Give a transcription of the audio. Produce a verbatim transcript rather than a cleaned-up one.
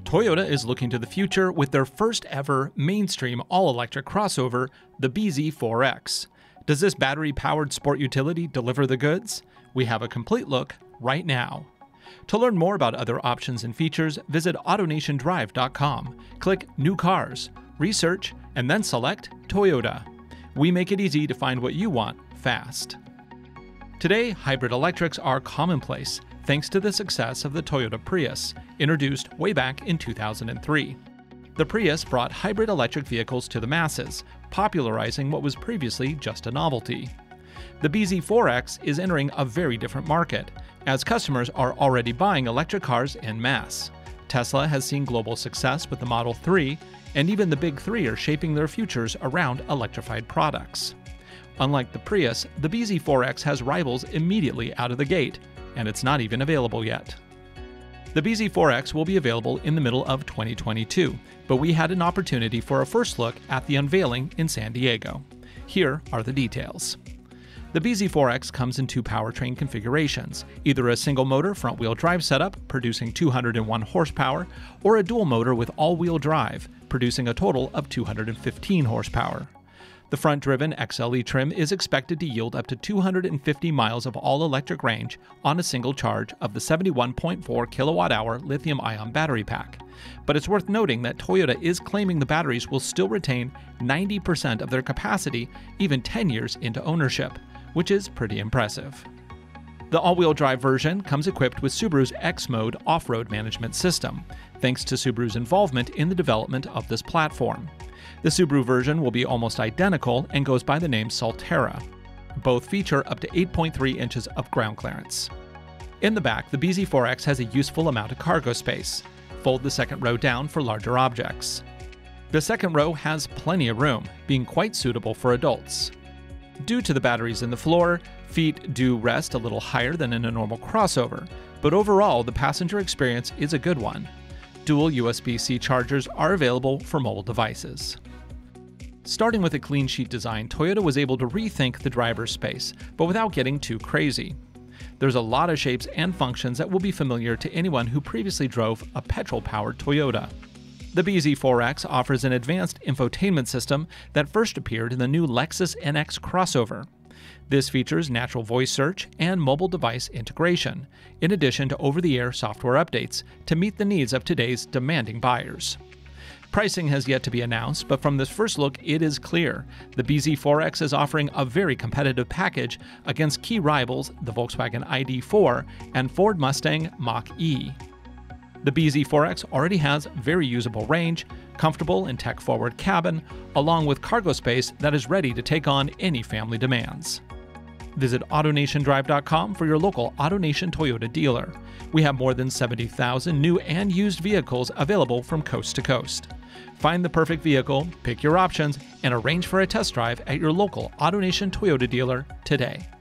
Toyota is looking to the future with their first ever mainstream all-electric crossover, the B Z four X. Does this battery-powered sport utility deliver the goods? We have a complete look right now. To learn more about other options and features, visit autonation drive dot com. Click New Cars, Research, and then select Toyota. We make it easy to find what you want fast. Today, hybrid electrics are commonplace, thanks to the success of the Toyota Prius, introduced way back in two thousand three. The Prius brought hybrid electric vehicles to the masses, popularizing what was previously just a novelty. The B Z four X is entering a very different market, as customers are already buying electric cars en masse. Tesla has seen global success with the Model three, and even the Big Three are shaping their futures around electrified products. Unlike the Prius, the B Z four X has rivals immediately out of the gate, and it's not even available yet. The B Z four X will be available in the middle of twenty twenty-two, but we had an opportunity for a first look at the unveiling in San Diego. Here are the details. The B Z four X comes in two powertrain configurations, either a single-motor front-wheel drive setup producing two hundred one horsepower, or a dual-motor with all-wheel drive, producing a total of two hundred fifteen horsepower. The front-driven X L E trim is expected to yield up to two hundred fifty miles of all-electric range on a single charge of the seventy-one point four kilowatt hour lithium-ion battery pack. But it's worth noting that Toyota is claiming the batteries will still retain ninety percent of their capacity even ten years into ownership, which is pretty impressive. The all-wheel drive version comes equipped with Subaru's X-Mode off-road management system, thanks to Subaru's involvement in the development of this platform. The Subaru version will be almost identical and goes by the name Solterra. Both feature up to eight point three inches of ground clearance. In the back, the B Z four X has a useful amount of cargo space. Fold the second row down for larger objects. The second row has plenty of room, being quite suitable for adults. Due to the batteries in the floor, feet do rest a little higher than in a normal crossover, but overall the passenger experience is a good one. Dual U S B C chargers are available for mobile devices. Starting with a clean sheet design, Toyota was able to rethink the driver's space, but without getting too crazy. There's a lot of shapes and functions that will be familiar to anyone who previously drove a petrol-powered Toyota. The B Z four X offers an advanced infotainment system that first appeared in the new Lexus N X crossover. This features natural voice search and mobile device integration, in addition to over-the-air software updates to meet the needs of today's demanding buyers. Pricing has yet to be announced, but from this first look it is clear the B Z four X is offering a very competitive package against key rivals the Volkswagen I D four and Ford Mustang Mach-E. The B Z four X already has very usable range, comfortable and tech-forward cabin, along with cargo space that is ready to take on any family demands. Visit autonation drive dot com for your local AutoNation Toyota dealer. We have more than seventy thousand new and used vehicles available from coast to coast. Find the perfect vehicle, pick your options, and arrange for a test drive at your local AutoNation Toyota dealer today.